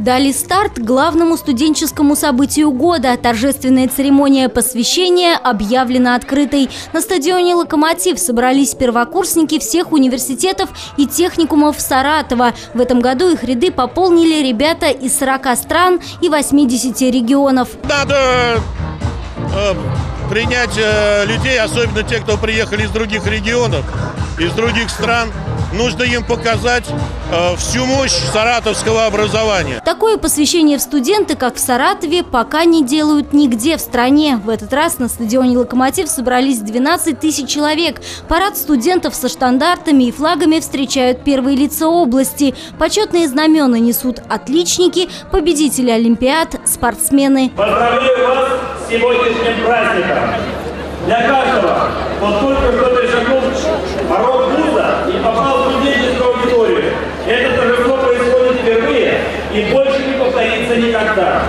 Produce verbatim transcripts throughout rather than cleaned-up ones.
Дали старт главному студенческому событию года. Торжественная церемония посвящения объявлена открытой. На стадионе «Локомотив» собрались первокурсники всех университетов и техникумов Саратова. В этом году их ряды пополнили ребята из сорока стран и восьмидесяти регионов. Надо э, принять э, людей, особенно тех, кто приехали из других регионов, из других стран. Нужно им показать э, всю мощь саратовского образования. Такое посвящение в студенты, как в Саратове, пока не делают нигде в стране. В этот раз на стадионе «Локомотив» собрались двенадцать тысяч человек. Парад студентов со штандартами и флагами встречают первые лица области. Почетные знамена несут отличники, победители олимпиад, спортсмены. Поздравляю вас с сегодняшним праздником. Для каждого, кто только что перешагнул порог вуза и попал в студенческую аудиторию, это торжество происходит впервые и больше не повторится никогда.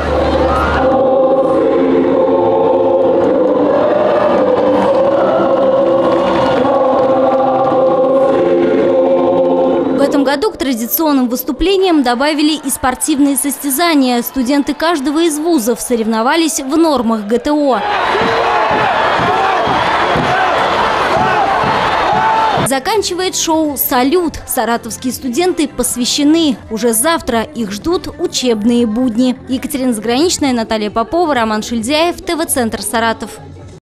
В этом году к традиционным выступлениям добавили и спортивные состязания. Студенты каждого из вузов соревновались в нормах ГТО. Заканчивает шоу «Салют». Саратовские студенты посвящены. Уже завтра их ждут учебные будни. Екатерина Заграничная, Наталья Попова, Роман Шильдяев, ТВ-центр Саратов.